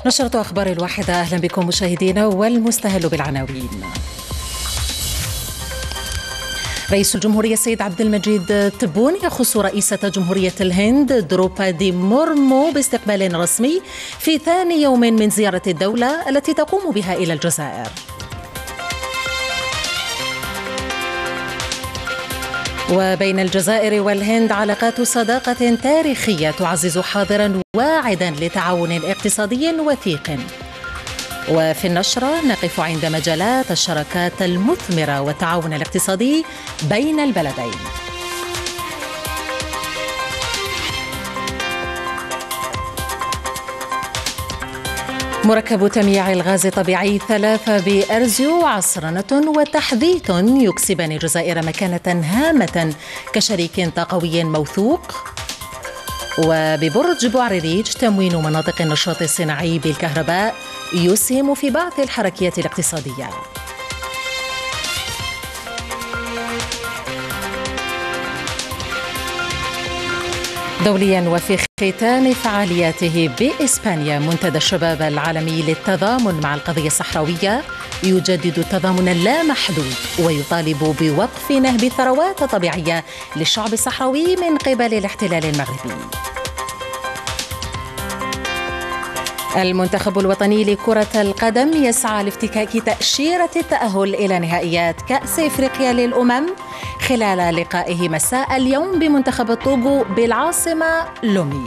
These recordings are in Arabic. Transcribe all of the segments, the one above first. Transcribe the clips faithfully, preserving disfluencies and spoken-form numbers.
نشرة أخبار الواحدة، أهلا بكم مشاهدينا، والمستهل بالعناوين. رئيس الجمهورية السيد عبد المجيد تبون يخص رئيسة جمهورية الهند دروبادي مورمو باستقبال رسمي في ثاني يوم من زيارة الدولة التي تقوم بها إلى الجزائر. وبين الجزائر والهند علاقات صداقة تاريخية تعزز حاضرا واعدا لتعاون اقتصادي وثيق. وفي النشرة نقف عند مجالات الشراكات المثمرة والتعاون الاقتصادي بين البلدين. مركب تمييع الغاز الطبيعي ثلاثة بأرزيو عصرنة وتحديث يكسبان الجزائر مكانة هامة كشريك طاقوي موثوق. وببرج بوعريريج تموين مناطق النشاط الصناعي بالكهرباء يسهم في بعث الحركية الاقتصادية. دوليا، وفي ختام فعالياته بإسبانيا منتدى الشباب العالمي للتضامن مع القضية الصحراوية يجدد التضامن اللامحدود ويطالب بوقف نهب الثروات الطبيعية للشعب الصحراوي من قبل الاحتلال المغربي. المنتخب الوطني لكرة القدم يسعى لافتكاك تأشيرة التأهل إلى نهائيات كأس إفريقيا للأمم خلال لقائه مساء اليوم بمنتخب الطوغو بالعاصمة لومي.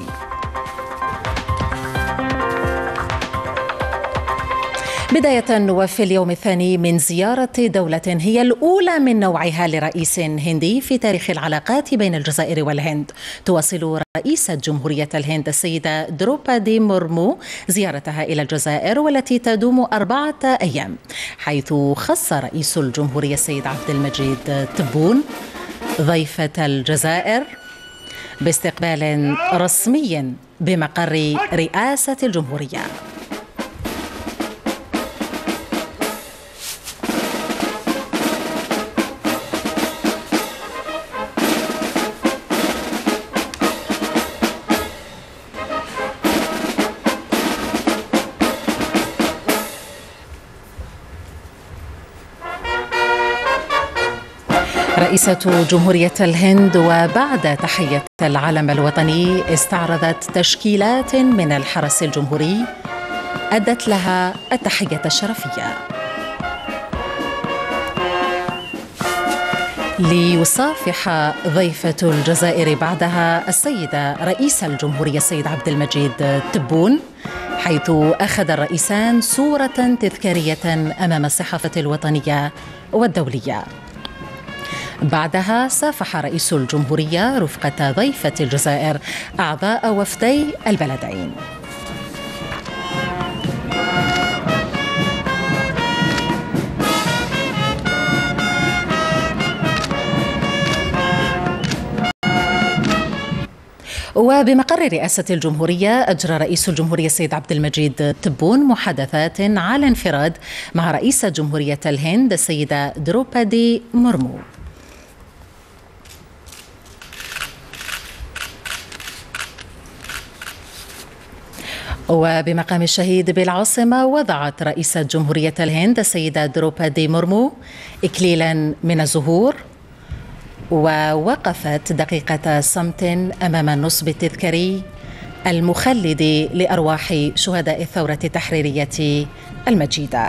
بداية، وفي اليوم الثاني من زيارة دولة هي الأولى من نوعها لرئيس هندي في تاريخ العلاقات بين الجزائر والهند، تواصل رئيسة جمهورية الهند السيدة دروبادي مورمو زيارتها إلى الجزائر والتي تدوم أربعة أيام، حيث خص رئيس الجمهورية السيد عبد المجيد تبون ضيفة الجزائر باستقبال رسمي بمقر رئاسة الجمهورية. رئيسة جمهورية الهند وبعد تحية العلم الوطني استعرضت تشكيلات من الحرس الجمهوري أدت لها التحية الشرفية. ليصافح ضيفة الجزائر بعدها السيدة رئيس الجمهورية السيد عبد المجيد تبون، حيث أخذ الرئيسان صورة تذكارية أمام الصحافة الوطنية والدولية. بعدها صافح رئيس الجمهورية رفقة ضيفة الجزائر أعضاء وفدي البلدين. وبمقر رئاسة الجمهورية أجرى رئيس الجمهورية السيد عبد المجيد تبون محادثات على انفراد مع رئيسة جمهورية الهند السيدة دروبادي مورمو. وبمقام الشهيد بالعاصمة وضعت رئيسة جمهورية الهند السيدة دروبادي مورمو إكليلا من الزهور، ووقفت دقيقة صمت أمام النصب التذكاري المخلد لأرواح شهداء الثورة التحريرية المجيدة.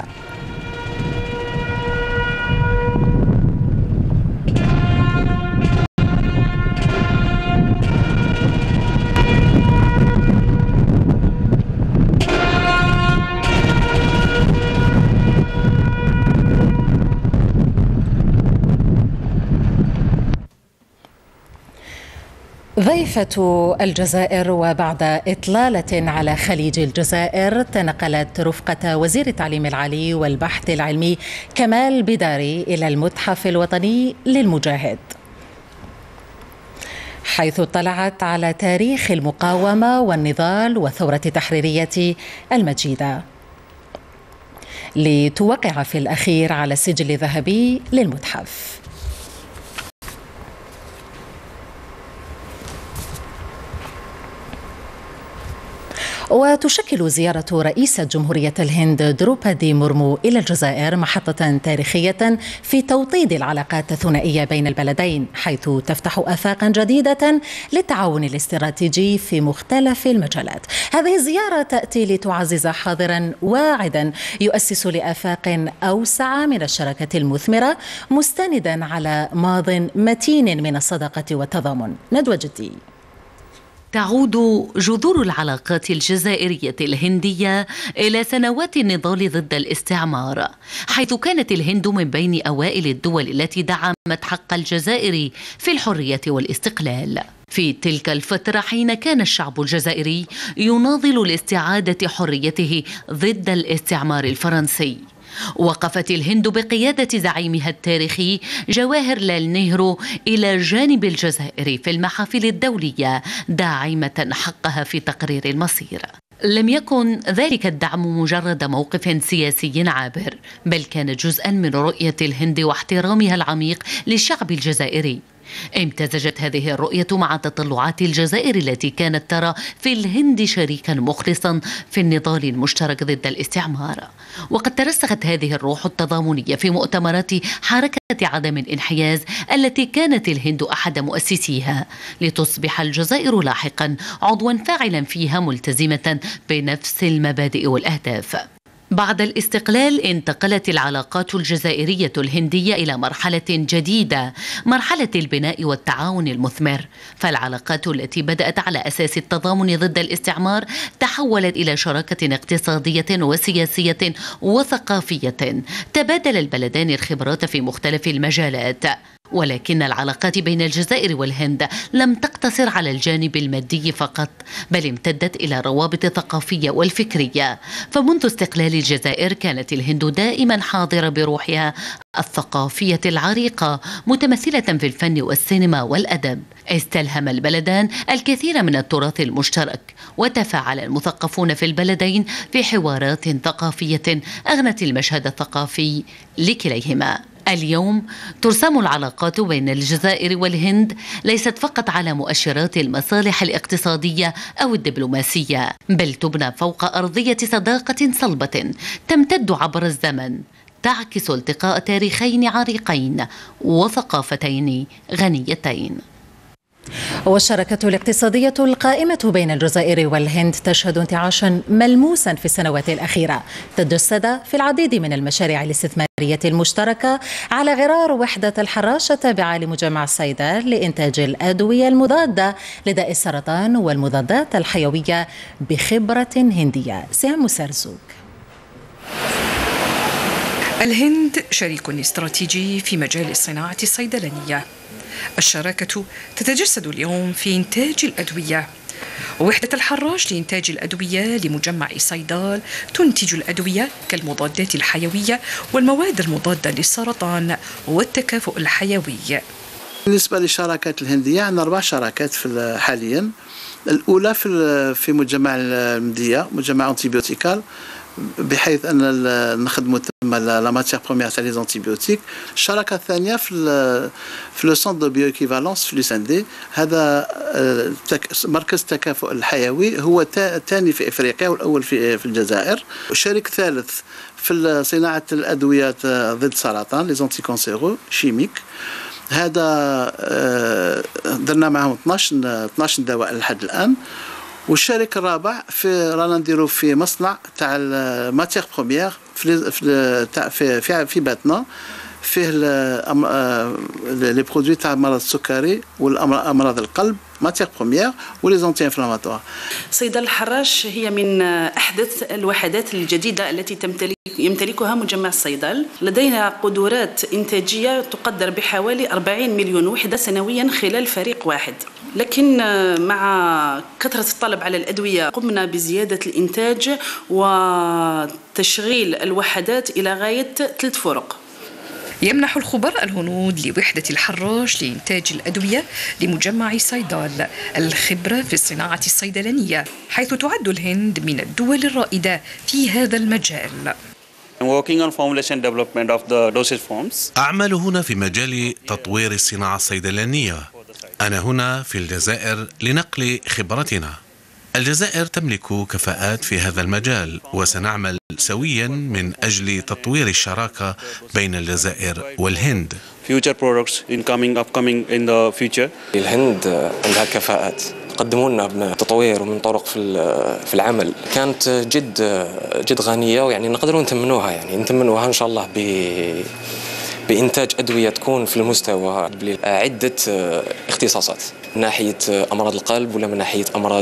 ضيفة الجزائر، وبعد إطلالة على خليج الجزائر تنقلت رفقة وزير التعليم العالي والبحث العلمي كمال بداري إلى المتحف الوطني للمجاهد، حيث اطلعت على تاريخ المقاومة والنضال والثورة التحريرية المجيدة، لتوقع في الأخير على السجل الذهبي للمتحف. وتشكل زيارة رئيسة جمهورية الهند دروبادي مورمو إلى الجزائر محطة تاريخية في توطيد العلاقات الثنائية بين البلدين، حيث تفتح آفاقا جديدة للتعاون الاستراتيجي في مختلف المجالات. هذه الزيارة تأتي لتعزز حاضرا واعدا يؤسس لآفاق أوسع من الشراكة المثمرة، مستندا على ماض متين من الصداقة والتضامن. ندوة جدي. تعود جذور العلاقات الجزائرية الهندية إلى سنوات النضال ضد الاستعمار، حيث كانت الهند من بين أوائل الدول التي دعمت حق الجزائر في الحرية والاستقلال. في تلك الفترة، حين كان الشعب الجزائري يناضل لاستعادة حريته ضد الاستعمار الفرنسي، وقفت الهند بقيادة زعيمها التاريخي جواهر لال نهرو إلى جانب الجزائر في المحافل الدولية، داعمة حقها في تقرير المصير. لم يكن ذلك الدعم مجرد موقف سياسي عابر، بل كان جزءا من رؤية الهند واحترامها العميق للشعب الجزائري. امتزجت هذه الرؤية مع تطلعات الجزائر التي كانت ترى في الهند شريكا مخلصا في النضال المشترك ضد الاستعمار. وقد ترسخت هذه الروح التضامنية في مؤتمرات حركة عدم الانحياز التي كانت الهند أحد مؤسسيها، لتصبح الجزائر لاحقا عضوا فاعلا فيها ملتزمة بنفس المبادئ والأهداف. بعد الاستقلال انتقلت العلاقات الجزائرية الهندية إلى مرحلة جديدة، مرحلة البناء والتعاون المثمر. فالعلاقات التي بدأت على أساس التضامن ضد الاستعمار تحولت إلى شراكة اقتصادية وسياسية وثقافية. تبادل البلدان الخبرات في مختلف المجالات، ولكن العلاقات بين الجزائر والهند لم تقتصر على الجانب المادي فقط، بل امتدت إلى روابط ثقافية والفكرية. فمنذ استقلال الجزائر كانت الهند دائما حاضرة بروحها الثقافية العريقة، متمثلة في الفن والسينما والأدب. استلهم البلدان الكثير من التراث المشترك، وتفاعل المثقفون في البلدين في حوارات ثقافية أغنت المشهد الثقافي لكليهما. اليوم ترسم العلاقات بين الجزائر والهند ليست فقط على مؤشرات المصالح الاقتصادية أو الدبلوماسية، بل تبنى فوق أرضية صداقة صلبة تمتد عبر الزمن، تعكس التقاء تاريخين عريقين وثقافتين غنيتين. والشراكة الاقتصادية القائمة بين الجزائر والهند تشهد انتعاشا ملموسا في السنوات الأخيرة، تجسد في العديد من المشاريع الاستثمارية المشتركة على غرار وحدة الحراش التابعة لمجمع الصيدال لإنتاج الأدوية المضادة لداء السرطان والمضادات الحيوية بخبرة هندية. سام سرزوق. الهند شريك استراتيجي في مجال الصناعة الصيدلانية. الشراكة تتجسد اليوم في إنتاج الأدوية. وحدة الحراش لإنتاج الأدوية لمجمع صيدال تنتج الأدوية كالمضادات الحيوية والمواد المضادة للسرطان والتكافؤ الحيوي. بالنسبة للشراكات الهندية عندنا أربع شراكات حاليا. الأولى في في مجمع المدية، مجمع أنتيبيوتيكال، بحيث ان نخدموا ثم لا ماتيير بروميير تاع لي زانتيبيوتيك. الشراكه الثانيه في في لو سونتر دو بيو ايكيفالونس في لوساندي، هذا مركز التكافؤ الحيوي، هو الثاني في افريقيا والاول في في الجزائر. الشريك الثالث في صناعه الادويه ضد السرطان لي زونتي كونسيرو شيميك، هذا درنا معهم اثناش دواء لحد الان. والشريك الرابع في رانا نديرو في مصنع تاع الماتيير بروميير في في في, في باتنا فيه لي برودوي تاع المرض السكري والامراض القلب، ماتيير بروميير ولي زونتي انفلاماتوار. صيدلة الحراش هي من احدث الوحدات الجديده التي تمتلك يمتلكها مجمع الصيدال. لدينا قدرات انتاجيه تقدر بحوالي أربعين مليون وحده سنويا خلال فريق واحد، لكن مع كثرة الطلب على الأدوية قمنا بزيادة الإنتاج وتشغيل الوحدات إلى غاية ثلاث فرق. يمنح الخبراء الهنود لوحدة الحراش لإنتاج الأدوية لمجمع صيدال الخبرة في الصناعة الصيدلانية، حيث تعد الهند من الدول الرائدة في هذا المجال. أعمل هنا في مجال تطوير الصناعة الصيدلانية. أنا هنا في الجزائر لنقل خبرتنا. الجزائر تملك كفاءات في هذا المجال، وسنعمل سويا من أجل تطوير الشراكة بين الجزائر والهند. الهند عندها كفاءات قدموا لنا بتطوير ومن طرق في في العمل كانت جد جد غنية، ويعني نقدروا نتمنوها يعني نتمنوها إن شاء الله ب بإنتاج أدوية تكون في المستوى عدة اختصاصات من ناحية أمراض القلب، ولا من ناحية أمراض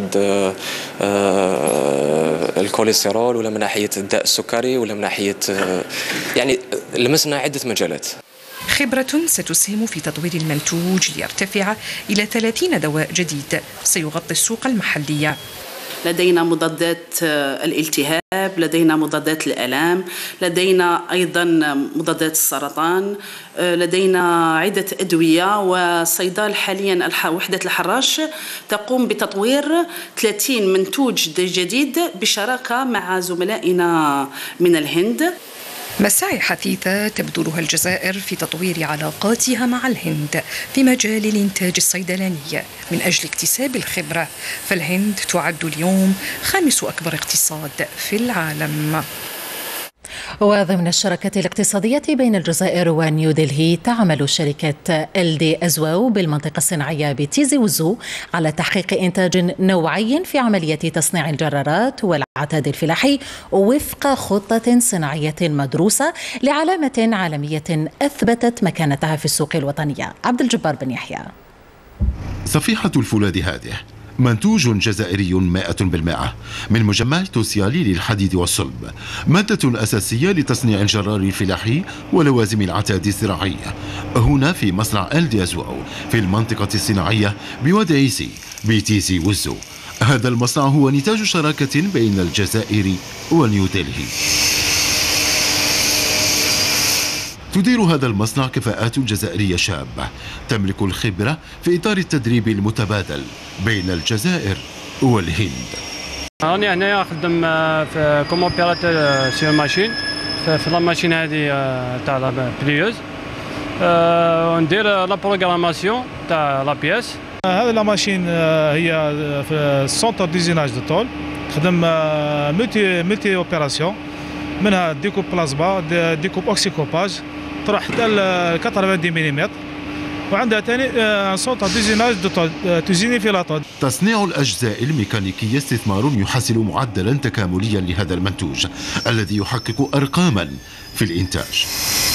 الكوليسترول، ولا من ناحية الداء السكري، ولا من ناحية يعني لمسنا عدة مجالات. خبرة ستسهم في تطوير المنتوج ليرتفع إلى ثلاثين دواء جديد سيغطي السوق المحلية. لدينا مضادات الالتهاب، لدينا مضادات الآلام، لدينا أيضا مضادات السرطان، لدينا عدة أدوية. وصيدال حاليا وحدة الحراش تقوم بتطوير ثلاثين منتوج جديد بشراكة مع زملائنا من الهند. مساعي حثيثة تبذلها الجزائر في تطوير علاقاتها مع الهند في مجال الإنتاج الصيدلاني من أجل اكتساب الخبرة، فالهند تعد اليوم خامس أكبر اقتصاد في العالم. وضمن الشراكة الاقتصادية بين الجزائر ونيودلهي تعمل شركة ال دي أزواو بالمنطقة الصناعية بتيزي وزو على تحقيق إنتاج نوعي في عملية تصنيع الجرارات والعتاد الفلاحي وفق خطة صناعية مدروسة لعلامة عالمية أثبتت مكانتها في السوق الوطنية. عبد الجبار بن يحيى. صفيحة الفولاذ هذه منتوج جزائري مائة بالمائة من مجمع توسيالي للحديد والصلب، مادة أساسية لتصنيع الجرار الفلاحي ولوازم العتاد الزراعي هنا في مصنع ال دي أزواو في المنطقة الصناعية بوادي عيسي بتيزي وزو. هذا المصنع هو نتاج شراكة بين الجزائر ونيودلهي. تدير هذا المصنع كفاءات جزائرية شابة تملك الخبرة في إطار التدريب المتبادل بين الجزائر والهند. راني هنايا خدم في كوم اوبيراتور سير ماشين في لا ماشين هذه تاع لا بليوز، وندير لا بروغراماسيون تاع لا بياس. هذه لا ماشين هي في سونتر ديزيناج دو طول، تخدم ملتي ملتي اوبيراسيون، منها ديكوب بلازما، ديكوب اوكسيكوباج، تروح حتى ل ثمانين ملم، وعندها ثاني سونتر ديزيناج دو تزيني في لاطود. تصنيع الأجزاء الميكانيكية استثمار يحصل معدلا تكامليا لهذا المنتوج الذي يحقق أرقاما في الإنتاج.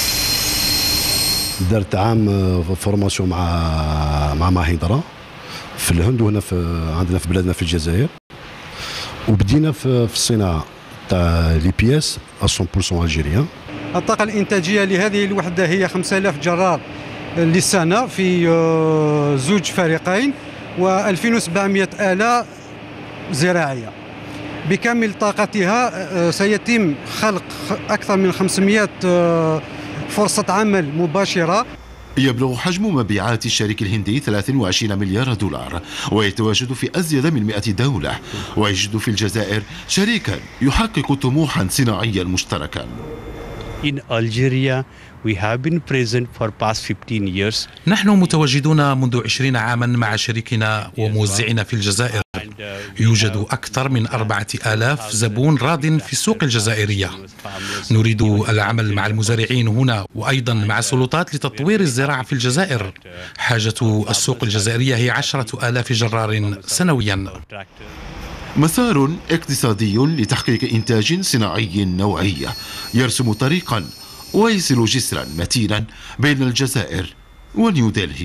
درت عام فورماسيون مع مع ماهيدرا في الهند وهنا في عندنا في بلادنا في الجزائر، وبدينا في في الصناعة تاع لي بياس مية بالمية الجيريان. الطاقة الإنتاجية لهذه الوحدة هي خمسة آلاف جرار للسنة في زوج فريقين وألفين وسبعمائة آلة زراعية. بكامل طاقتها سيتم خلق أكثر من خمسمائة فرصة عمل مباشرة. يبلغ حجم مبيعات الشريك الهندي ثلاثة وعشرين مليار دولار، ويتواجد في أزيد من مئة دولة، ويجد في الجزائر شريكا يحقق طموحا صناعيا مشتركا. In Algeria, we have been present for past fifteen years. نحن متواجدون منذ عشرين عاما مع شريكنا وموزعنا في الجزائر. يوجد أكثر من أربعة آلاف زبون راض في السوق الجزائرية. نريد العمل مع المزارعين هنا وأيضا مع السلطات لتطوير الزراعة في الجزائر. حاجة السوق الجزائرية هي عشرة آلاف جرار سنويا. مسار اقتصادي لتحقيق إنتاج صناعي نوعي يرسم طريقا ويصل جسرا متينا بين الجزائر ونيودلهي.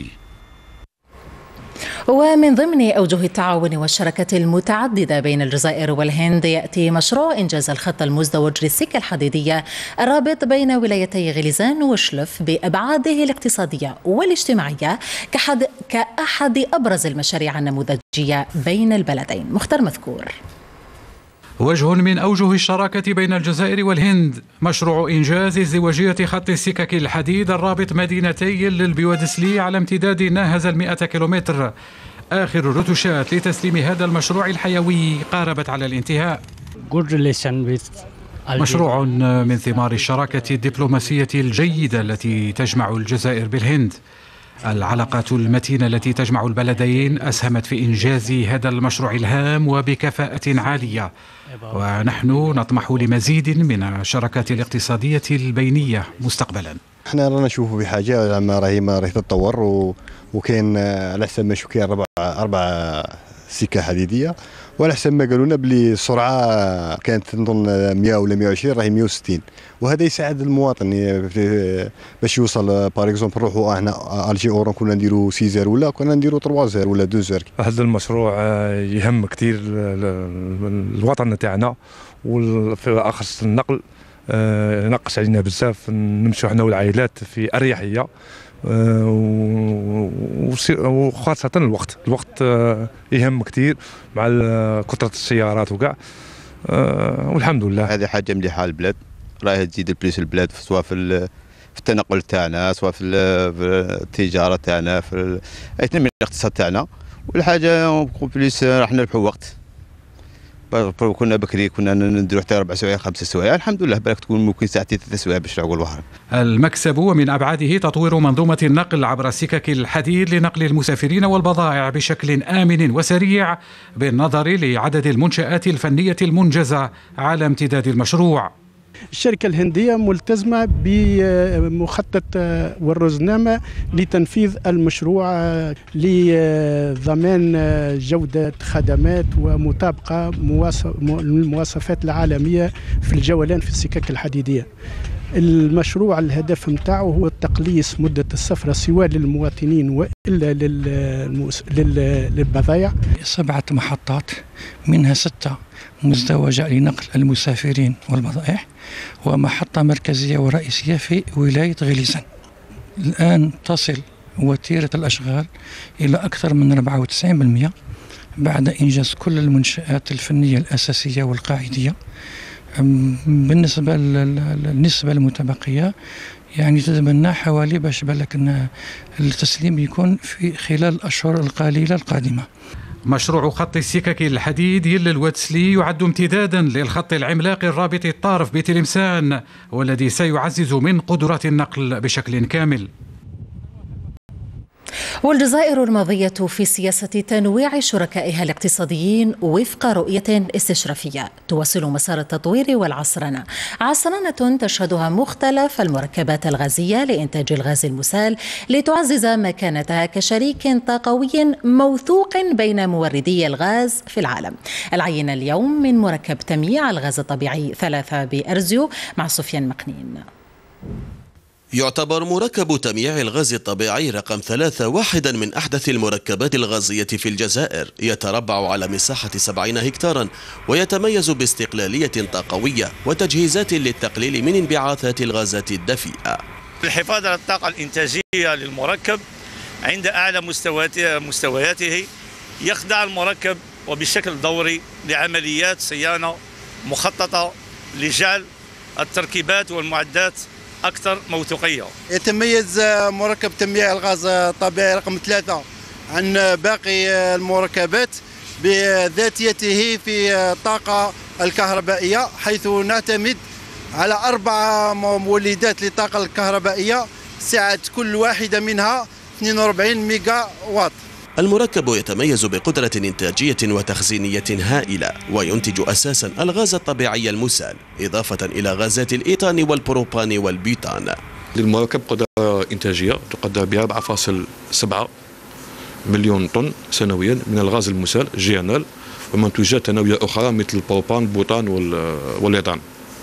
ومن ضمن أوجه التعاون والشراكة المتعددة بين الجزائر والهند يأتي مشروع إنجاز الخط المزدوج للسكة الحديدية الرابط بين ولايتي غليزان وشلف بأبعاده الاقتصادية والاجتماعية كحد كأحد أبرز المشاريع النموذجية بين البلدين. مختار مذكور. وجه من أوجه الشراكة بين الجزائر والهند مشروع إنجاز ازدواجية خط السكك الحديد الرابط مدينتي للبيودسلي على امتداد ناهز المئة كيلومتر. آخر الرتوشات لتسليم هذا المشروع الحيوي قاربت على الانتهاء. مشروع من ثمار الشراكة الدبلوماسية الجيدة التي تجمع الجزائر بالهند. العلاقات المتينة التي تجمع البلدين أسهمت في إنجاز هذا المشروع الهام وبكفاءة عالية، ونحن نطمح لمزيد من الشراكات الاقتصادية البينية مستقبلا. احنا رانا نشوفوا بحاجة لما راهي ما راهي تتطور، وكاين على حسب ما شو كاين أربع أربع سكة حديدية، وعلى حسب ما قالوا لنا بلي السرعة كانت نظن مئة ولا مئة وعشرين راهي مئة وستين، وهذا يساعد المواطن باش يوصل. باغ اكزومبل نروحوا احنا الجي اورون كنا نديروا ستة ولا كنا نديروا ثلاثة ولا اثنين. هذا المشروع يهم كثير الوطن تاعنا، وفي اخص النقل نقص علينا بزاف، نمشوا احنا والعائلات في اريحيه، وخاصة الوقت الوقت يهم كثير مع كثرة السيارات وكاع، والحمد لله. هذه حاجة مليحة البلاد، راهي تزيد البليس البلاد سواء في في التنقل تاعنا، سواء في التجارة تاعنا، في اثنين من الاقتصاد تاعنا، والحاجة بليس راح نربحوا وقت. كنا بكري كنا نديروا حتى اربع سوايع خمس سوايع، الحمد لله بالك تكون ممكن ساعتين ثلاث سوايع باش نعقل البحر. المكسب ومن ابعاده تطوير منظومه النقل عبر سكك الحديد لنقل المسافرين والبضائع بشكل امن وسريع، بالنظر لعدد المنشآت الفنيه المنجزه على امتداد المشروع. الشركة الهندية ملتزمة بمخطط والرزنامة لتنفيذ المشروع لضمان جودة خدمات ومطابقة المواصفات العالمية في الجولان في السكك الحديدية. المشروع الهدف متاعه هو تقليص مدة السفر سواء للمواطنين وإلا للبضائع. سبعة محطات منها ستة مزدوجة لنقل المسافرين والبضائع، ومحطة مركزية ورئيسية في ولاية غليزان. الآن تصل وتيرة الأشغال إلى أكثر من أربعة وتسعين بالمئة بعد إنجاز كل المنشآت الفنية الأساسية والقاعدية. بالنسبة للنسبة المتبقية يعني تتبنى حوالي باش بالك أن التسليم يكون في خلال الأشهر القليلة القادمة. مشروع خط السكك الحديد يل الواتسلي يعد امتدادا للخط العملاق الرابط الطارف بتلمسان، والذي سيعزز من قدرات النقل بشكل كامل. والجزائر الماضية في سياسة تنويع شركائها الاقتصاديين وفق رؤية استشرافية تواصل مسار التطوير والعصرنة، عصرنة تشهدها مختلف المركبات الغازية لإنتاج الغاز المسال لتعزز مكانتها كشريك طاقوي موثوق بين موردي الغاز في العالم. العينة اليوم من مركب تمييع الغاز الطبيعي ثلاثة بأرزيو مع سفيان مقنين. يعتبر مركب تمييع الغاز الطبيعي رقم ثلاثة واحدا من أحدث المركبات الغازية في الجزائر، يتربع على مساحة سبعين هكتارا، ويتميز باستقلالية طاقوية وتجهيزات للتقليل من انبعاثات الغازات الدفيئة. الحفاظ على الطاقة الإنتاجية للمركب عند أعلى مستوياته، يخضع المركب وبشكل دوري لعمليات صيانة مخططة لجعل التركيبات والمعدات أكثر موثوقية. يتميز مركب تمييع الغاز الطبيعي رقم ثلاثة عن باقي المركبات بذاتيته في الطاقة الكهربائية، حيث نعتمد على أربع مولدات للطاقة الكهربائية سعة كل واحدة منها اثنين وأربعين ميجا واط. المركب يتميز بقدرة إنتاجية وتخزينية هائلة، وينتج أساسا الغاز الطبيعي المسال إضافة إلى غازات الإيثان والبروبان والبيوتان. للمركب قدرة إنتاجية تقدر ب أربعة فاصلة سبعة مليون طن سنويا من الغاز المسال جيانال ومنتوجات تنوية أخرى مثل البروبان البوتان والإيثان.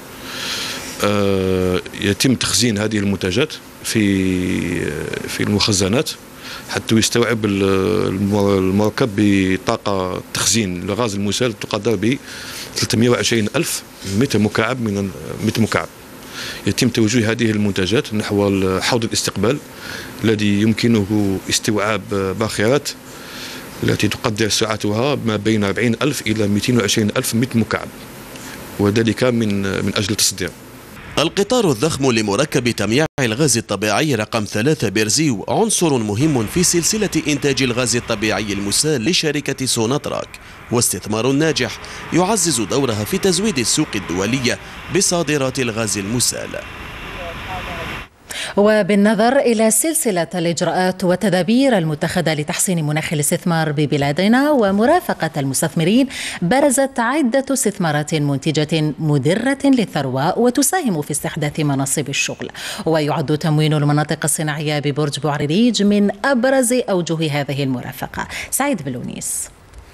يتم تخزين هذه المنتجات في في المخزنات حتى يستوعب المركب بطاقة تخزين الغاز المسال تقدر ب ثلاثمئة وعشرين ألف متر مكعب من متر مكعب. يتم توجيه هذه المنتجات نحو حوض الاستقبال الذي يمكنه استوعاب باخرات التي تقدر سعتها ما بين أربعين ألف إلى مئتين وعشرين ألف متر مكعب، وذلك من من أجل التصدير. القطار الضخم لمركب تمييع الغاز الطبيعي رقم ثلاثة بيرزيو عنصر مهم في سلسلة إنتاج الغاز الطبيعي المسال لشركة سوناتراك، واستثمار ناجح يعزز دورها في تزويد السوق الدولية بصادرات الغاز المسال. وبالنظر إلى سلسلة الإجراءات والتدابير المتخذة لتحسين مناخ الاستثمار ببلادنا ومرافقة المستثمرين، برزت عدة استثمارات منتجة مدرة للثروة وتساهم في استحداث مناصب الشغل. ويعد تموين المناطق الصناعية ببرج بوعريريج من أبرز أوجه هذه المرافقة. سعيد بلونيس.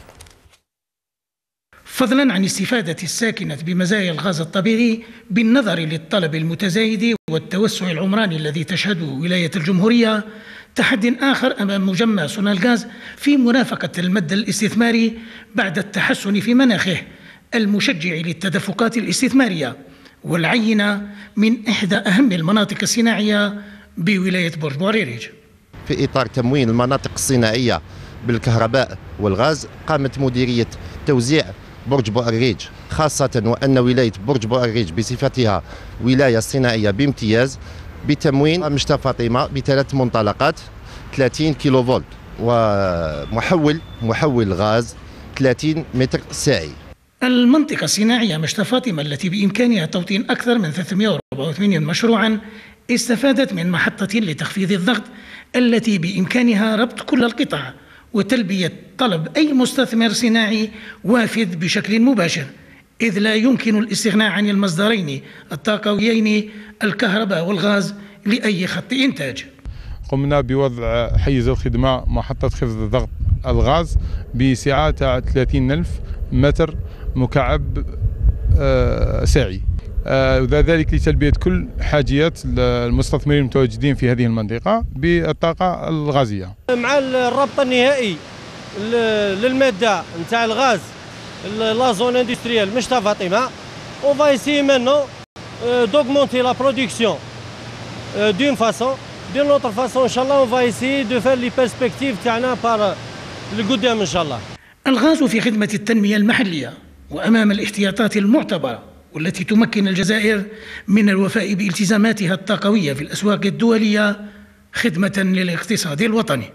فضلا عن استفادة الساكنة بمزايا الغاز الطبيعي، بالنظر للطلب المتزايد والتوسع العمراني الذي تشهده ولاية الجمهورية، تحد آخر أمام مجمع سونالغاز في مرافقة المد الاستثماري بعد التحسن في مناخه المشجع للتدفقات الاستثمارية، والعينة من إحدى أهم المناطق الصناعية بولاية برج بوعريريج. في إطار تموين المناطق الصناعية بالكهرباء والغاز، قامت مديرية توزيع برج بوعريريج، خاصة وأن ولاية برج بوعريريج بصفتها ولاية صناعية بامتياز، بتموين مشتى فاطمة بثلاث منطلقات ثلاثين كيلو فولت ومحول محول غاز ثلاثين متر ساعي. المنطقة الصناعية مشتى فاطمة التي بإمكانها توطين أكثر من ثلاثمئة وأربعة وثمانين مشروعا استفادت من محطة لتخفيض الضغط التي بإمكانها ربط كل القطع وتلبية طلب أي مستثمر صناعي وافد بشكل مباشر، إذ لا يمكن الاستغناء عن المصدرين الطاقويين الكهرباء والغاز لأي خط إنتاج. قمنا بوضع حيز الخدمة محطة خفض ضغط الغاز بسعة ثلاثين ألف متر مكعب ساعي، وذلك لتلبية كل حاجيات المستثمرين المتواجدين في هذه المنطقة بالطاقة الغازية. مع الربط النهائي للمادة نتاع الغاز لا زون اندستريال مشتى فاطمة، on va essayer maintenant d'augmenter la production d'une façon, d'une autre façon إن شاء الله on va essayer de faire les perspectives تاعنا par القدام إن شاء الله. الغاز في خدمة التنمية المحلية وأمام الاحتياطات المعتبرة والتي تمكن الجزائر من الوفاء بالتزاماتها الطاقوية في الأسواق الدولية خدمة للاقتصاد الوطني.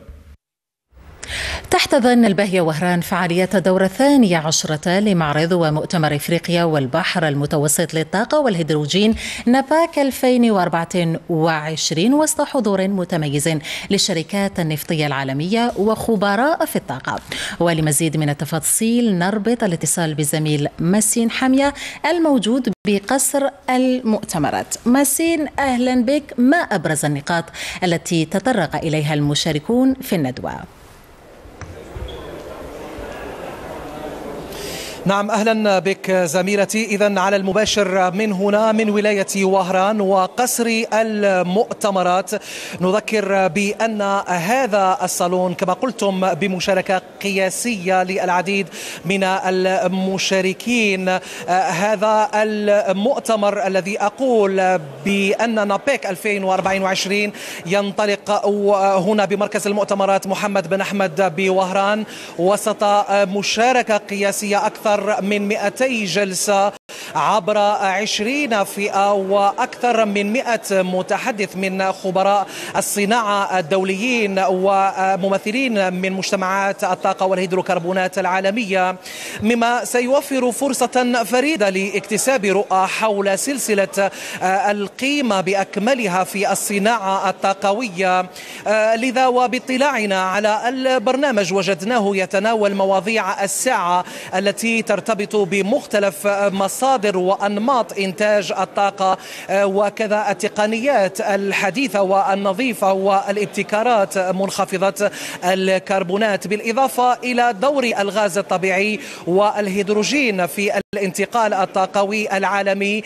تحتضن الباهية وهران فعاليات الدورة الثانية عشرة لمعرض ومؤتمر إفريقيا والبحر المتوسط للطاقة والهيدروجين ناباك ألفين وأربعة وعشرين، وسط حضور متميز للشركات النفطية العالمية وخبراء في الطاقة. ولمزيد من التفاصيل نربط الاتصال بالزميل ماسين حمية الموجود بقصر المؤتمرات. ماسين، أهلا بك. ما أبرز النقاط التي تطرق إليها المشاركون في الندوة؟ نعم، أهلا بك زميلتي. إذن على المباشر من هنا من ولاية وهران وقصر المؤتمرات، نذكر بأن هذا الصالون كما قلتم بمشاركة قياسية للعديد من المشاركين. هذا المؤتمر الذي أقول بأن نابيك ألفين وأربعة وعشرين ينطلق هنا بمركز المؤتمرات محمد بن أحمد بوهران وسط مشاركة قياسية أكثر من مئتي جلسة عبر عشرين فئة وأكثر من مئة متحدث من خبراء الصناعة الدوليين وممثلين من مجتمعات الطاقة والهيدروكربونات العالمية، مما سيوفر فرصة فريدة لاكتساب رؤى حول سلسلة القيمة بأكملها في الصناعة الطاقوية. لذا وباطلاعنا على البرنامج وجدناه يتناول مواضيع الساعة التي ترتبط بمختلف مصادر وأنماط إنتاج الطاقة وكذا التقنيات الحديثة والنظيفة والابتكارات منخفضة الكربونات، بالإضافة إلى دور الغاز الطبيعي والهيدروجين في الانتقال الطاقوي العالمي،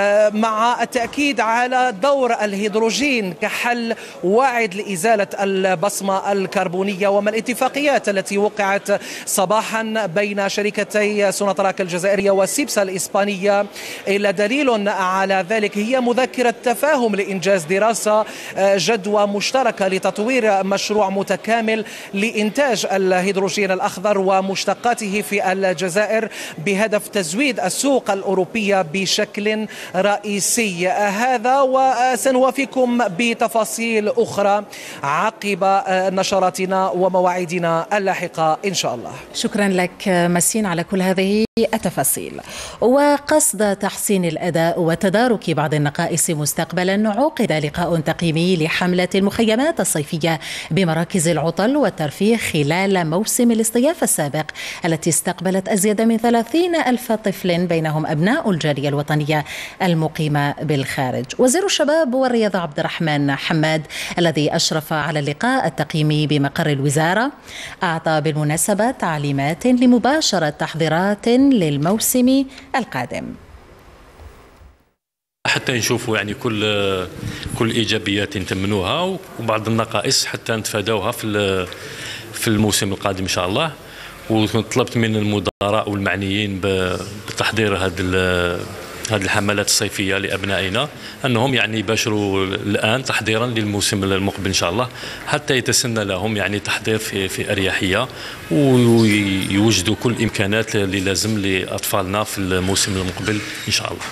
مع التأكيد على دور الهيدروجين كحل واعد لإزالة البصمة الكربونية، وما الاتفاقيات التي وقعت صباحا بين شركتي سوناتراك الجزائرية وسيبسا الإسبانية إلا دليل على ذلك. هي مذكرة تفاهم لإنجاز دراسة جدوى مشتركة لتطوير مشروع متكامل لإنتاج الهيدروجين الأخضر ومشتقاته في الجزائر بهدف تزويد السوق الأوروبية بشكل رئيسي. هذا وسنوافيكم بتفاصيل أخرى عقب نشراتنا ومواعيدنا اللاحقة إن شاء الله. شكرا لك ماسين على كل هذه التفاصيل. وقصد تحسين الأداء وتدارك بعض النقائص مستقبلا، عقد لقاء تقييمي لحملة المخيمات الصيفية بمراكز العطل والترفيه خلال موسم الاصطياف السابق، التي استقبلت أزيد من ثلاثين ألف طفل بينهم أبناء الجالية الوطنية المقيمة بالخارج. وزير الشباب والرياضة عبد الرحمن حماد الذي أشرف على اللقاء التقييمي بمقر الوزارة أعطى بالمناسبة تعليمات لمباشرة تحضيرات للموسم القادم، حتى نشوفوا يعني كل كل الايجابيات نتمنوها وبعض النقائص حتى نتفاداوها في في الموسم القادم ان شاء الله. وطلبت من المدراء والمعنيين بتحضير هذه هذه الحملات الصيفيه لابنائنا انهم يعني يباشروا الان تحضيرا للموسم المقبل ان شاء الله، حتى يتسنى لهم يعني تحضير في في اريحيه ويوجدوا كل الامكانات اللي لازم لاطفالنا في الموسم المقبل ان شاء الله.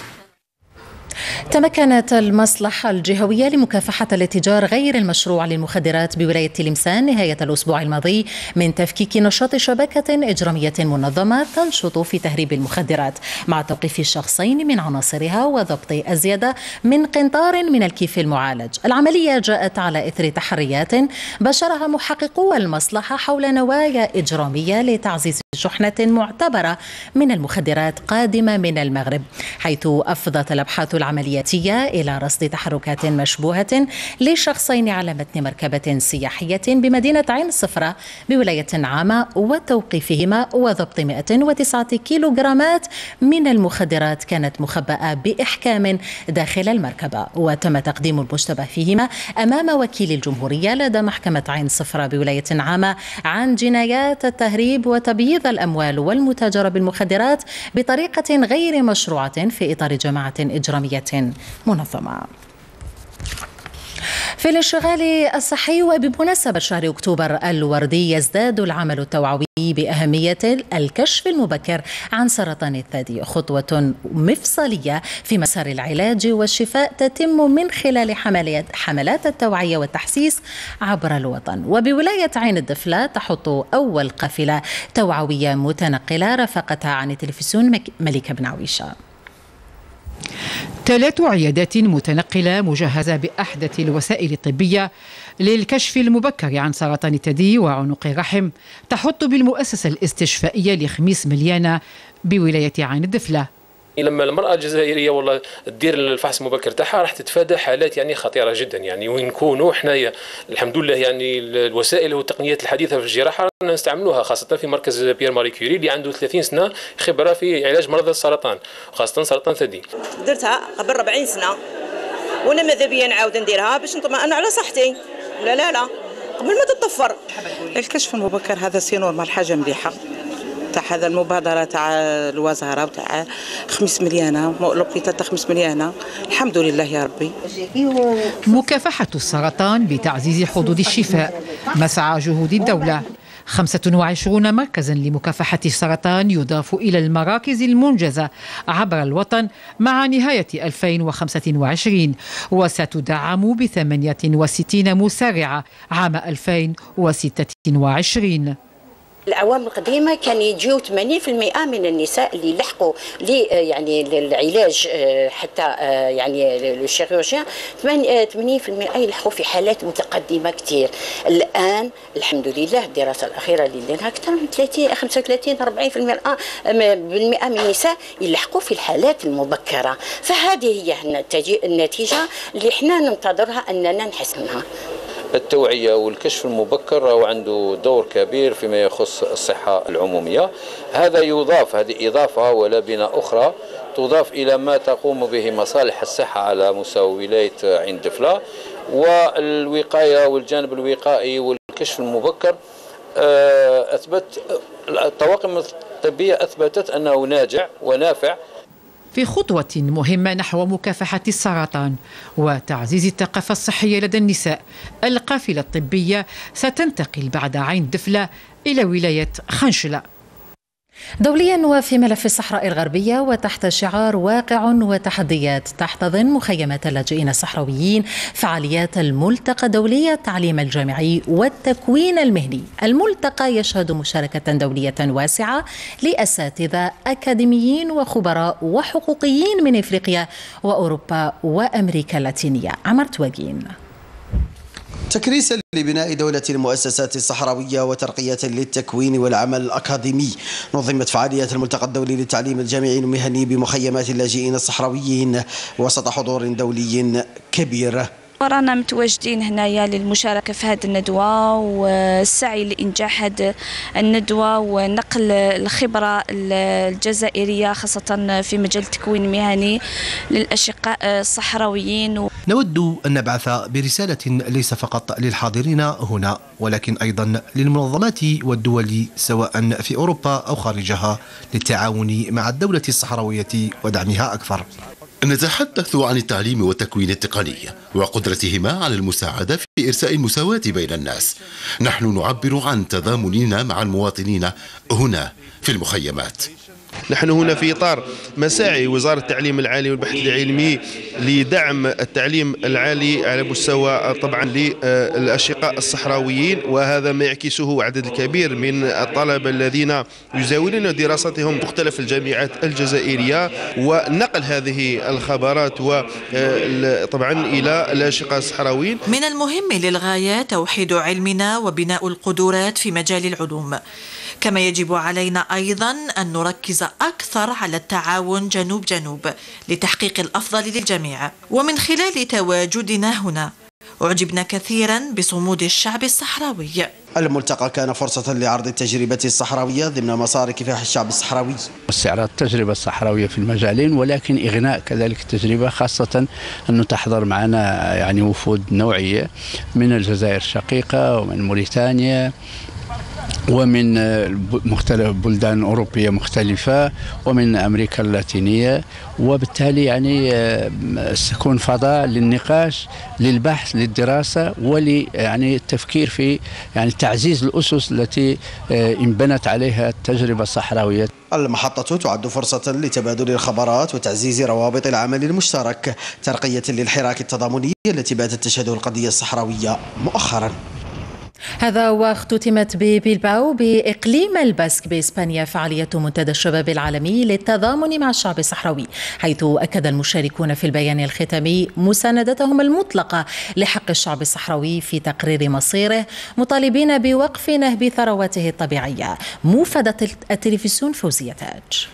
تمكنت المصلحة الجهوية لمكافحة الاتجار غير المشروع للمخدرات بولاية تلمسان نهاية الأسبوع الماضي من تفكيك نشاط شبكة إجرامية منظمة تنشط في تهريب المخدرات، مع توقيف شخصين من عناصرها وضبط أزيد من قنطار من الكيف المعالج. العملية جاءت على إثر تحريات بشرها محققو المصلحة حول نوايا إجرامية لتعزيز شحنة معتبرة من المخدرات قادمة من المغرب، حيث أفضت الأبحاث العملياتية إلى رصد تحركات مشبوهة لشخصين على متن مركبة سياحية بمدينة عين الصفراء بولاية عامة، وتوقيفهما وضبط مئة وتسعة كيلوغرامات من المخدرات كانت مخبأة بإحكام داخل المركبة. وتم تقديم المشتبه فيهما أمام وكيل الجمهورية لدى محكمة عين الصفراء بولاية عامة عن جنايات التهريب وتبييض الأموال والمتاجرة بالمخدرات بطريقة غير مشروعة في إطار جماعة إجرامية منظمة. في الانشغال الصحي وبمناسبة شهر أكتوبر الوردي، يزداد العمل التوعوي بأهمية الكشف المبكر عن سرطان الثدي، خطوة مفصلية في مسار العلاج والشفاء تتم من خلال حملات حملات التوعية والتحسيس عبر الوطن. وبولاية عين الدفلة تحط أول قافلة توعوية متنقلة رافقتها عن التلفزيون ملكة بن عويشة. ثلاث عيادات متنقلة مجهزة بأحدث الوسائل الطبية للكشف المبكر عن سرطان الثدي وعنق الرحم تحط بالمؤسسة الاستشفائية لخميس مليانة بولاية عين الدفلة. لما المرأة الجزائرية والله تدير الفحص المبكر تاعها راح تتفادى حالات يعني خطيرة جدا يعني، ونكونوا احنا الحمد لله يعني الوسائل والتقنيات الحديثة في الجراحة نستعملوها، خاصة في مركز بيير ماري كوري اللي عنده ثلاثين سنة خبرة في علاج مرضى السرطان وخاصة سرطان ثدي. درتها قبل أربعين سنة وانا ماذا بيا نعاود نديرها باش نطمئن على صحتي. لا لا لا قبل ما تتطفر. الكشف المبكر هذا سي نورمال، حاجة مليحة تاع هذا المبادرة تاع الوزارة وتاع خميس مليانة لوبيتال تاع خميس مليانة، الحمد لله يا ربي. مكافحة السرطان بتعزيز حدود الشفاء مسعى جهود الدولة. خمسة وعشرين مركزا لمكافحة السرطان يضاف إلى المراكز المنجزة عبر الوطن مع نهاية ألفين وخمسة وعشرين، وستدعم بثمانية وستين مسارعة عام ألفين وستة وعشرين. الأعوام القديمة كان يجيو ثمانين بالمئة من النساء اللي لحقوا لي يعني للعلاج حتى يعني الشيروجيان ثمانين بالمئة يلحقوا في حالات متقدمة كثير. الآن الحمد لله الدراسة الأخيرة اللي درناها أكثر من ثلاثين خمسة وثلاثين أربعين بالمئة من النساء يلحقوا في الحالات المبكرة، فهذه هي النتيجة اللي احنا ننتظرها أننا نحسنها. التوعية والكشف المبكر وعنده دور كبير فيما يخص الصحة العمومية. هذا يضاف، هذه إضافة ولا بناء أخرى تضاف إلى ما تقوم به مصالح الصحة على مستوى ولاية عين دفلة، والوقاية والجانب الوقائي والكشف المبكر أثبت الطواقم الطبية أثبتت أنه ناجع ونافع في خطوة مهمة نحو مكافحة السرطان وتعزيز الثقافة الصحية لدى النساء. القافلة الطبية ستنتقل بعد عين دفلة إلى ولاية خنشلة. دوليا وفي ملف الصحراء الغربية وتحت شعار واقع وتحديات، تحتضن مخيمات اللاجئين الصحراويين فعاليات الملتقى الدولي التعليم الجامعي والتكوين المهني. الملتقى يشهد مشاركة دولية واسعة لأساتذة أكاديميين وخبراء وحقوقيين من إفريقيا وأوروبا وأمريكا اللاتينية. عمر تواجين. تكريسا لبناء دولة المؤسسات الصحراوية وترقية للتكوين والعمل الأكاديمي، نظمت فعاليات الملتقى الدولي للتعليم الجامعي المهني بمخيمات اللاجئين الصحراويين وسط حضور دولي كبير. رانا متواجدين هنايا للمشاركة في هذه الندوة والسعي لإنجاح هذه الندوة ونقل الخبرة الجزائرية خاصة في مجال التكوين المهني للأشقاء الصحراويين. نود أن نبعث برسالة ليس فقط للحاضرين هنا ولكن أيضا للمنظمات والدول سواء في أوروبا أو خارجها للتعاون مع الدولة الصحراوية ودعمها أكثر. نتحدث عن التعليم والتكوين التقني وقدرتهما على المساعدة في إرساء المساواة بين الناس. نحن نعبر عن تضامننا مع المواطنين هنا في المخيمات. نحن هنا في إطار مساعي وزارة التعليم العالي والبحث العلمي لدعم التعليم العالي على مستوى طبعا للأشقاء الصحراويين، وهذا ما يعكسه عدد الكبير من الطلبة الذين يزاولون دراستهم مختلف الجامعات الجزائرية، ونقل هذه الخبرات وطبعا إلى الأشقاء الصحراويين. من المهم للغاية توحيد علمنا وبناء القدرات في مجال العلوم، كما يجب علينا أيضا أن نركز أكثر على التعاون جنوب جنوب لتحقيق الأفضل للجميع. ومن خلال تواجدنا هنا أعجبنا كثيرا بصمود الشعب الصحراوي. الملتقى كان فرصة لعرض التجربة الصحراوية ضمن مسار كفاح الشعب الصحراوي، استعراض التجربة الصحراوية في المجالين، ولكن إغناء كذلك التجربة، خاصة أنه تحضر معنا يعني وفود نوعية من الجزائر الشقيقة ومن موريتانيا ومن مختلف بلدان أوروبية مختلفة ومن أمريكا اللاتينية، وبالتالي يعني سيكون فضاء للنقاش للبحث للدراسة ول يعني التفكير في يعني تعزيز الأسس التي انبنت عليها التجربة الصحراوية. المحطة تعد فرصة لتبادل الخبرات وتعزيز روابط العمل المشترك، ترقية للحراك التضامني التي باتت تشهده القضية الصحراوية مؤخرا. هذا واختتمت ببيلباو بإقليم الباسك بإسبانيا فعالية منتدى الشباب العالمي للتضامن مع الشعب الصحراوي، حيث أكد المشاركون في البيان الختامي مساندتهم المطلقة لحق الشعب الصحراوي في تقرير مصيره، مطالبين بوقف نهب ثرواته الطبيعية. موفدة التلفزيون فوزية تاج.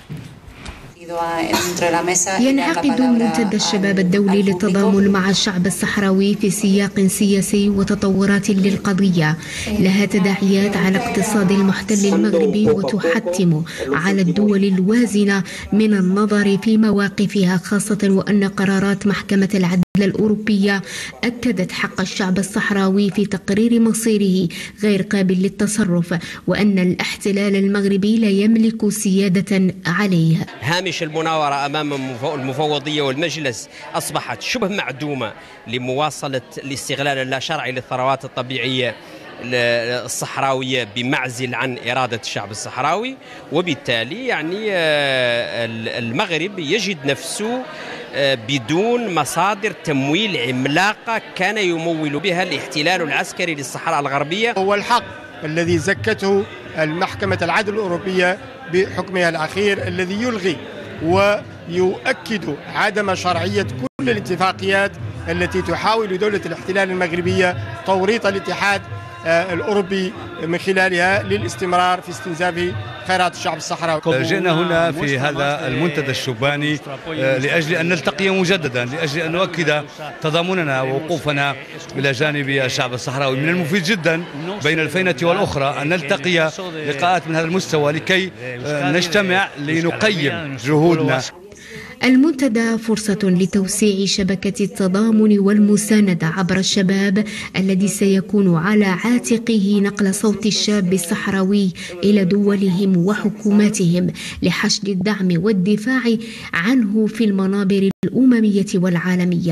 ينعقد منتدى الشباب الدولي للتضامن مع الشعب الصحراوي في سياق سياسي وتطورات للقضية لها تداعيات على اقتصاد المحتل المغربي، وتحتم على الدول الوازنة من النظر في مواقفها، خاصة وأن قرارات محكمة العدل الأوروبية أكدت حق الشعب الصحراوي في تقرير مصيره غير قابل للتصرف، وأن الاحتلال المغربي لا يملك سيادة عليه. هامش المناورة أمام المفوضية والمجلس أصبحت شبه معدومة لمواصلة الاستغلال اللا شرعي للثروات الطبيعية الصحراوية بمعزل عن إرادة الشعب الصحراوي، وبالتالي يعني المغرب يجد نفسه بدون مصادر تمويل عملاقة كان يمول بها الاحتلال العسكري للصحراء الغربية. هو الحق الذي زكته المحكمة العدل الأوروبية بحكمها الأخير، الذي يلغي ويؤكد عدم شرعية كل الاتفاقيات التي تحاول دولة الاحتلال المغربية توريط الاتحاد الأوروبي من خلالها للاستمرار في استنزاف خيرات الشعب الصحراوي. جئنا هنا في هذا المنتدى الشباني لأجل أن نلتقي مجددا، لأجل أن نؤكد تضامننا ووقوفنا إلى جانب الشعب الصحراوي. من المفيد جدا بين الفينة والأخرى أن نلتقي لقاءات من هذا المستوى لكي نجتمع لنقيم جهودنا. المنتدى فرصة لتوسيع شبكة التضامن والمساندة عبر الشباب الذي سيكون على عاتقه نقل صوت الشاب الصحراوي إلى دولهم وحكوماتهم لحشد الدعم والدفاع عنه في المنابر الأممية والعالمية.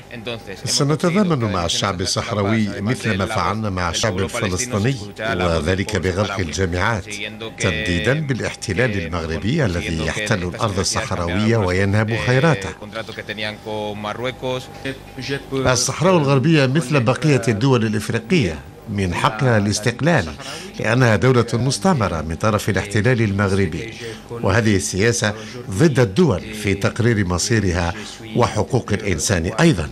سنتضامن مع الشعب الصحراوي مثل ما فعلنا مع الشعب الفلسطيني، وذلك بغلق الجامعات تنديدا بالاحتلال المغربي الذي يحتل الأرض الصحراوية وينهب خيراتها. الصحراء الغربية مثل بقية الدول الإفريقية من حقها الاستقلال لأنها دولة مستعمرة من طرف الاحتلال المغربي، وهذه السياسة ضد الدول في تقرير مصيرها وحقوق الإنسان أيضا.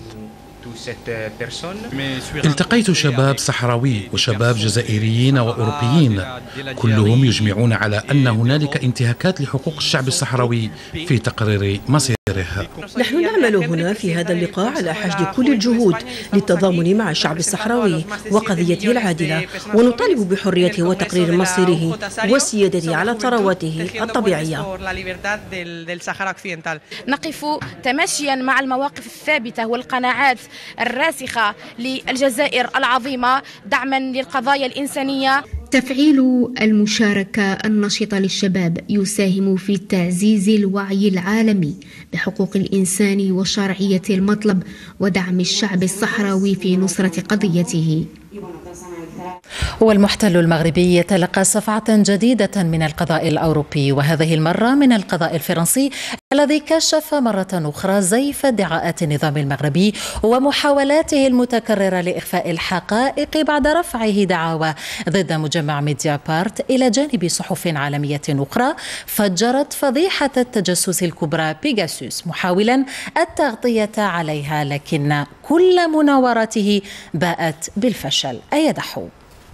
التقيت شباب صحراوي وشباب جزائريين وأوروبيين، كلهم يجمعون على أن هنالك انتهاكات لحقوق الشعب الصحراوي في تقرير مصيره. نحن نعمل هنا في هذا اللقاء على حشد كل الجهود للتضامن مع الشعب الصحراوي وقضيته العادلة، ونطالب بحريته وتقرير مصيره والسيادة على ثرواته الطبيعية. نقف تماشيا مع المواقف الثابتة والقناعات الراسخة للجزائر العظيمة دعما للقضايا الإنسانية. تفعيل المشاركة النشطة للشباب يساهم في تعزيز الوعي العالمي بحقوق الإنسان وشرعية المطلب ودعم الشعب الصحراوي في نصرة قضيته. والمحتل المغربي يتلقى صفعة جديدة من القضاء الأوروبي، وهذه المرة من القضاء الفرنسي الذي كشف مرة أخرى زيف ادعاءات النظام المغربي ومحاولاته المتكررة لإخفاء الحقائق بعد رفعه دعاوى ضد مجمع ميديا بارت إلى جانب صحف عالمية أخرى فجرت فضيحة التجسس الكبرى بيغاسوس محاولا التغطية عليها، لكن كل مناوراته باءت بالفشل. أيد حوب.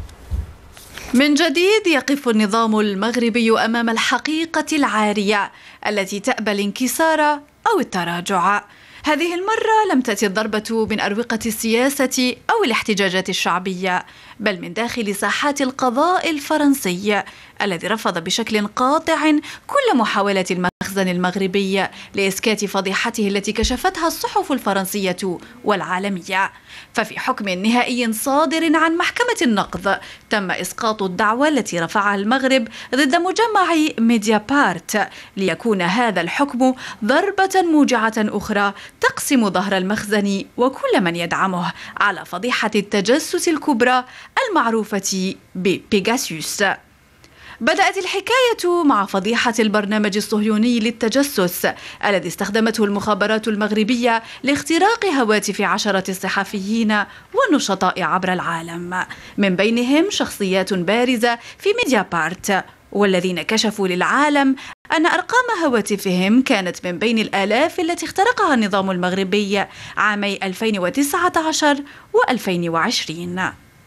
من جديد يقف النظام المغربي أمام الحقيقة العارية التي تأبى الانكسار أو التراجع. هذه المرة لم تأتي الضربة من أروقة السياسة أو الاحتجاجات الشعبية، بل من داخل ساحات القضاء الفرنسي الذي رفض بشكل قاطع كل محاولات المخزن المغربي لإسكات فضيحته التي كشفتها الصحف الفرنسية والعالمية. ففي حكم نهائي صادر عن محكمة النقض تم إسقاط الدعوى التي رفعها المغرب ضد مجمع ميديا بارت، ليكون هذا الحكم ضربة موجعة أخرى تقسم ظهر المخزن وكل من يدعمه على فضيحة التجسس الكبرى المعروفة ببيغاسوس. بدأت الحكاية مع فضيحة البرنامج الصهيوني للتجسس الذي استخدمته المخابرات المغربية لاختراق هواتف عشرة الصحفيين والنشطاء عبر العالم، من بينهم شخصيات بارزة في ميديا بارت، والذين كشفوا للعالم أن أرقام هواتفهم كانت من بين الآلاف التي اخترقها النظام المغربي عامي ألفين وتسعة عشر وألفين وعشرين.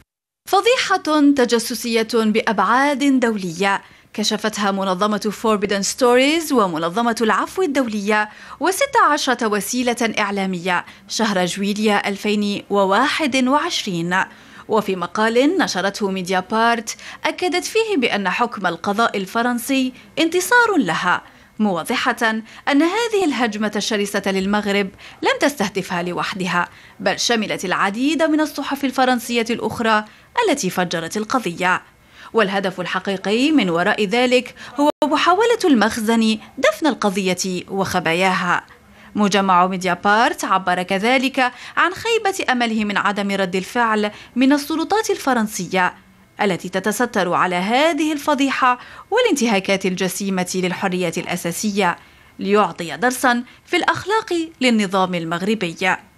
فضيحة تجسسية بأبعاد دولية كشفتها منظمة Forbidden Stories ومنظمة العفو الدولية وستة عشرة وسيلة إعلامية شهر جويليا ألفين وواحد وعشرين. وفي مقال نشرته ميديا بارت أكدت فيه بأن حكم القضاء الفرنسي انتصار لها، موضحة أن هذه الهجمة الشرسة للمغرب لم تستهدفها لوحدها، بل شملت العديد من الصحف الفرنسية الأخرى التي فجرت القضية. والهدف الحقيقي من وراء ذلك هو محاولة المخزن دفن القضية وخباياها. مجمع ميديا بارت عبر كذلك عن خيبة أمله من عدم رد الفعل من السلطات الفرنسية التي تتستر على هذه الفضيحة والانتهاكات الجسيمة للحريات الأساسية، ليعطي درسا في الأخلاق للنظام المغربي.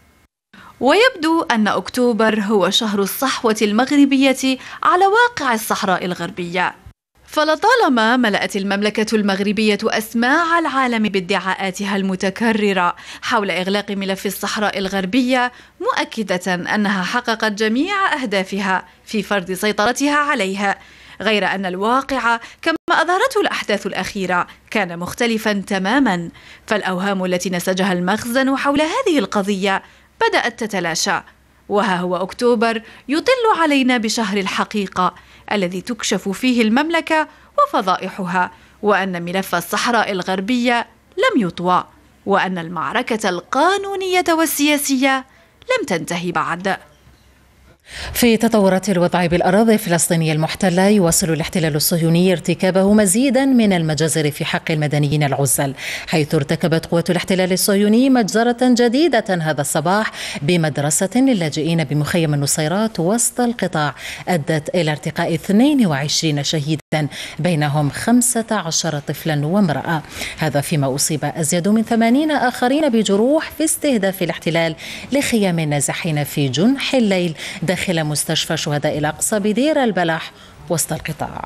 ويبدو أن أكتوبر هو شهر الصحوة المغربية على واقع الصحراء الغربية، فلطالما ملأت المملكة المغربية أسماع العالم بادعاءاتها المتكررة حول إغلاق ملف الصحراء الغربية، مؤكدة أنها حققت جميع أهدافها في فرض سيطرتها عليها، غير أن الواقع كما أظهرته الأحداث الأخيرة كان مختلفا تماما. فالأوهام التي نسجها المخزن حول هذه القضية بدأت تتلاشى، وها هو أكتوبر يطل علينا بشهر الحقيقة الذي تكشف فيه المملكة وفضائحها، وأن ملف الصحراء الغربية لم يطوى، وأن المعركة القانونية والسياسية لم تنتهي بعد. في تطورات الوضع بالأراضي الفلسطينية المحتلة، يواصل الاحتلال الصهيوني ارتكابه مزيدا من المجازر في حق المدنيين العزل، حيث ارتكبت قوات الاحتلال الصهيوني مجزرة جديدة هذا الصباح بمدرسة للاجئين بمخيم النصيرات وسط القطاع، أدت إلى ارتقاء اثنين وعشرين شهيدا بينهم خمسة عشر طفلا وامرأة، هذا فيما أصيب أزيد من ثمانين آخرين بجروح في استهداف الاحتلال لخيام النازحين في جنح الليل داخل مستشفى شهداء الأقصى بدير البلح وسط القطاع.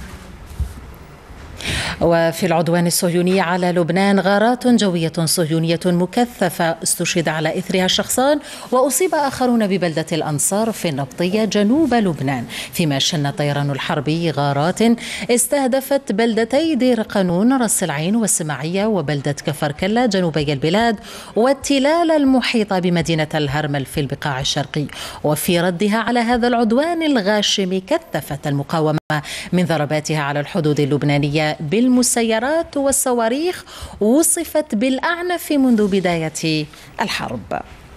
وفي العدوان الصهيوني على لبنان، غارات جوية صهيونية مكثفة استشهد على إثرها شخصان وأصيب آخرون ببلدة الأنصار في النبطية جنوب لبنان، فيما شن الطيران الحربي غارات استهدفت بلدتي دير قانون راس العين والسماعية وبلدة كفر كلا جنوبي البلاد والتلال المحيطة بمدينة الهرمل في البقاع الشرقي. وفي ردها على هذا العدوان الغاشم، كثفت المقاومة من ضرباتها على الحدود اللبنانية بالمسيرات والصواريخ، وصفت بالأعنف منذ بداية الحرب.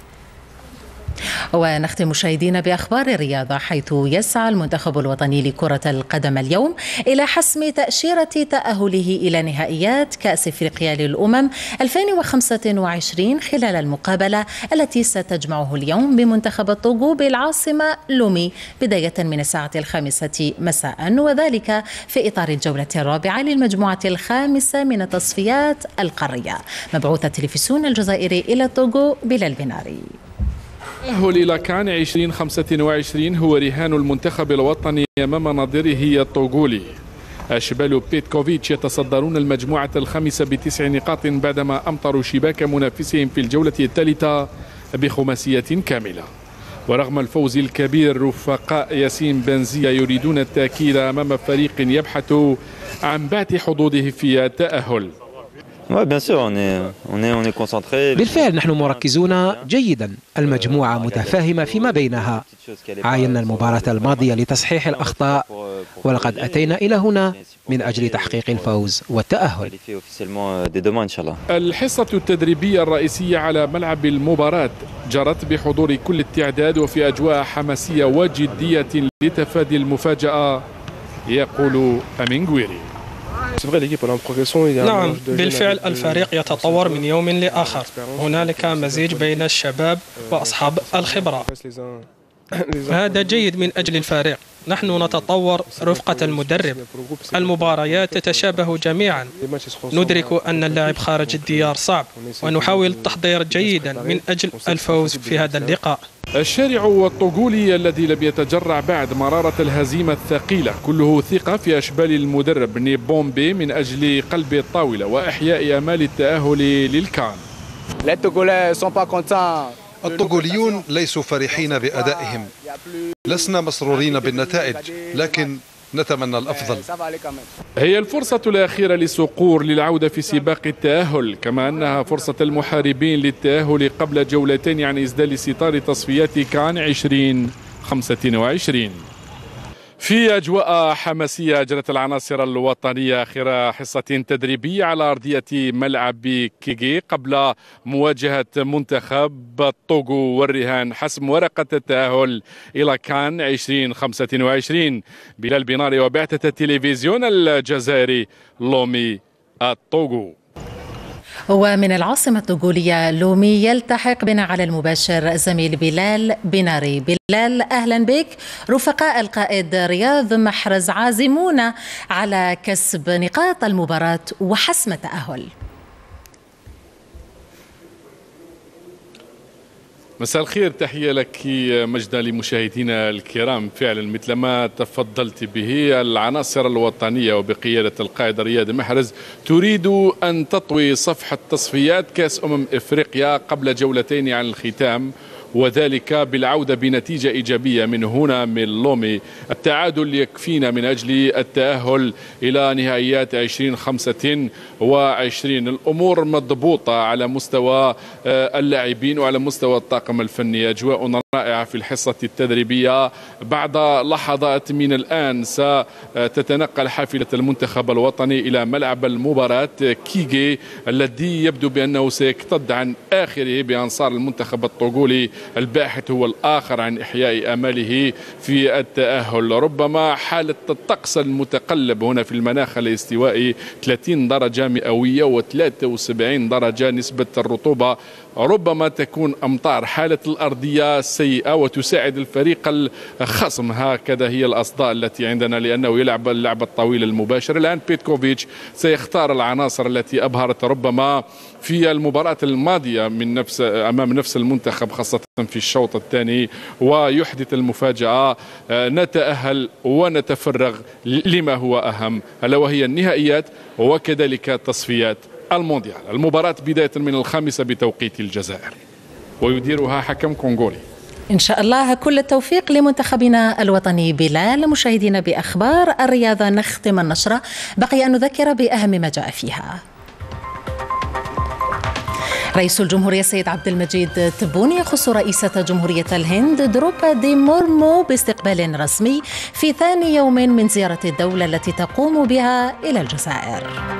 ونختم مشاهدينا بأخبار الرياضة، حيث يسعى المنتخب الوطني لكرة القدم اليوم إلى حسم تأشيرة تأهله إلى نهائيات كأس إفريقيا للأمم ألفين وخمسة وعشرين خلال المقابلة التي ستجمعه اليوم بمنتخب الطوغو بالعاصمة لومي بداية من الساعة الخامسة مساء، وذلك في إطار الجولة الرابعة للمجموعة الخامسة من التصفيات القارية. مبعوث التلفزيون الجزائري إلى الطوغو بلال بناري. التأهل إلى كان ألفين وخمسة وعشرين هو رهان المنتخب الوطني أمام نظيره الطوغولي. أشبال بيتكوفيتش يتصدرون المجموعة الخامسة بتسع نقاط بعدما أمطروا شباك منافسهم في الجولة الثالثة بخماسية كاملة. ورغم الفوز الكبير، رفقاء ياسين بنزية يريدون التأكيد أمام فريق يبحث عن بعث حظوظه في التأهل. بالفعل نحن مركزون جيدا، المجموعة متفاهمة فيما بينها، عاينا المباراة الماضية لتصحيح الأخطاء، ولقد أتينا إلى هنا من أجل تحقيق الفوز والتأهل. الحصة التدريبية الرئيسية على ملعب المباراة جرت بحضور كل التعداد وفي أجواء حماسية وجدية لتفادي المفاجأة، يقول أمين غويري. نعم بالفعل الفريق يتطور من يوم لآخر، هنالك مزيج بين الشباب وأصحاب الخبرة، هذا جيد من أجل الفريق. نحن نتطور رفقة المدرب، المباريات تتشابه جميعا، ندرك أن اللعب خارج الديار صعب ونحاول التحضير جيدا من أجل الفوز في هذا اللقاء. الشارع الطوغولي الذي لم يتجرع بعد مرارة الهزيمة الثقيلة كله ثقة في أشبال المدرب نيبومبي من أجل قلب الطاولة وإحياء آمال التأهل للكان. الطوغوليون ليسوا فرحين بأدائهم، لسنا مسرورين بالنتائج، لكن نتمنى الأفضل. هي الفرصة الأخيرة للصقور للعودة في سباق التأهل، كما أنها فرصة المحاربين للتأهل قبل جولتين عن إسدال ستار تصفيات كان ألفين وخمسة وعشرين. في أجواء حماسية جرت العناصر الوطنية آخر حصة تدريبية على أرضية ملعب كيغي قبل مواجهة منتخب الطوغو والرهان حسم ورقة التأهل إلى كان ألفين وخمسة وعشرين. بلال بناري وبعثة التلفزيون الجزائري لومي الطوغو. ومن العاصمة الطوغولية لومي يلتحق بنا على المباشر الزميل بلال بناري. بلال أهلا بك. رفقاء القائد رياض محرز عازمون على كسب نقاط المباراة وحسم التأهل. مساء الخير، تحية لك مجدة لمشاهدينا الكرام. فعلا مثل ما تفضلت به، العناصر الوطنية وبقيادة القائد رياض محرز تريد أن تطوي صفحة تصفيات كأس أمم إفريقيا قبل جولتين عن الختام، وذلك بالعودة بنتيجة إيجابية من هنا من لومي. التعادل يكفينا من أجل التأهل إلى نهائيات ألفين وخمسة وعشرين. الأمور مضبوطة على مستوى اللاعبين وعلى مستوى الطاقم الفني. أجواء رائعة في الحصة التدريبية. بعد لحظات من الآن ستتنقل حافلة المنتخب الوطني إلى ملعب المباراة كيغي الذي يبدو بأنه سيكتض عن آخره بأنصار المنتخب الطوغولي الباحث هو الآخر عن إحياء آماله في التأهل. ربما حالة الطقس المتقلب هنا في المناخ الاستوائي ثلاثين درجة مئوية وثلاثة وسبعين درجة نسبة الرطوبة، ربما تكون أمطار. حالة الأرضية سيئة وتساعد الفريق الخصم، هكذا هي الأصداء التي عندنا، لأنه يلعب اللعب الطويل المباشر. الآن بيتكوفيتش سيختار العناصر التي أبهرت ربما في المباراة الماضية من نفس أمام نفس المنتخب، خاصة في الشوط الثاني، ويحدث المفاجأة. نتأهل ونتفرغ لما هو أهم، ألا وهي النهائيات وكذلك تصفيات المونديال. المباراة بداية من الخامسة بتوقيت الجزائر، ويديرها حكم كونغولي. إن شاء الله كل التوفيق لمنتخبنا الوطني. بلال، مشاهدينا بأخبار الرياضة نختم النشرة، بقي أن نذكر بأهم ما جاء فيها. رئيس الجمهورية السيد عبد المجيد تبون يخص رئيسة جمهورية الهند دروبادي مورمو باستقبال رسمي في ثاني يوم من زيارة الدولة التي تقوم بها إلى الجزائر.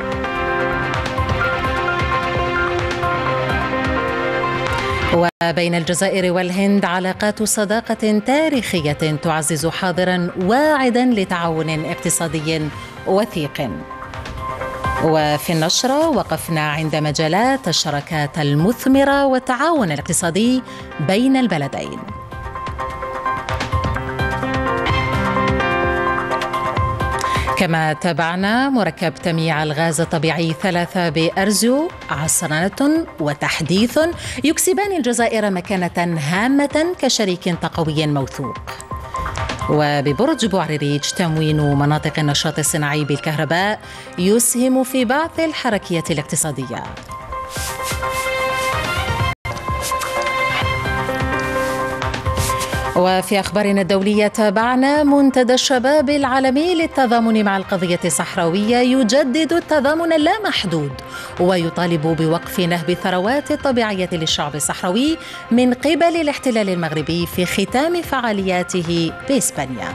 وبين الجزائر والهند علاقات صداقة تاريخية تعزز حاضرا واعدا لتعاون اقتصادي وثيق. وفي النشرة وقفنا عند مجالات الشراكات المثمرة والتعاون الاقتصادي بين البلدين. كما تابعنا مركب تمييع الغاز الطبيعي ثلاثة بأرزو، عصرنة وتحديث يكسبان الجزائر مكانة هامة كشريك طاقوي موثوق. وببرج بوعريريج تموين مناطق النشاط الصناعي بالكهرباء يسهم في بعث الحركية الاقتصادية. وفي أخبارنا الدولية تابعنا منتدى الشباب العالمي للتضامن مع القضية الصحراوية يجدد التضامن اللامحدود ويطالب بوقف نهب الثروات الطبيعية للشعب الصحراوي من قبل الاحتلال المغربي في ختام فعالياته بإسبانيا.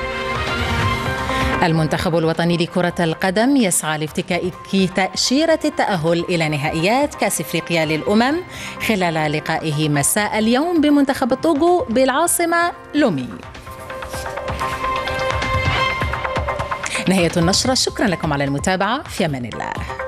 المنتخب الوطني لكرة القدم يسعى لافتكاك تأشيرة التأهل إلى نهائيات كأس إفريقيا للأمم خلال لقائه مساء اليوم بمنتخب الطوغو بالعاصمة لومي. نهاية النشرة، شكرا لكم على المتابعة، في أمان الله.